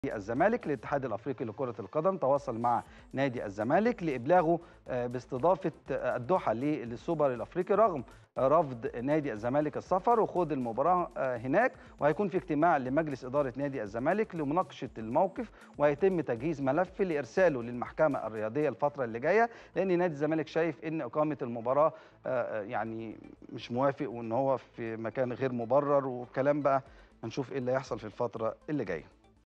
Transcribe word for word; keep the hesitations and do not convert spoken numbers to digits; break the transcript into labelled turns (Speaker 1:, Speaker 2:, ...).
Speaker 1: الزمالك. الاتحاد الافريقي لكره القدم تواصل مع نادي الزمالك لابلاغه باستضافه الدوحه للسوبر الافريقي رغم رفض نادي الزمالك السفر وخوض المباراه هناك، وهيكون في اجتماع لمجلس اداره نادي الزمالك لمناقشه الموقف، وهيتم تجهيز ملف لارساله للمحكمه الرياضيه الفتره اللي جايه، لان نادي الزمالك شايف ان اقامه المباراه يعني مش موافق وان هو في مكان غير مبرر، والكلام بقى هنشوف ايه اللي هيحصل في الفتره اللي جايه.